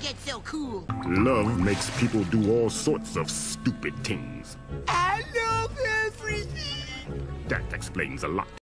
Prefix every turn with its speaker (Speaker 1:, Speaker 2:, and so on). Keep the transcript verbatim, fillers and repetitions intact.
Speaker 1: get so cool?
Speaker 2: Love makes people do all sorts of stupid things.
Speaker 1: I love everything.
Speaker 2: That explains a lot.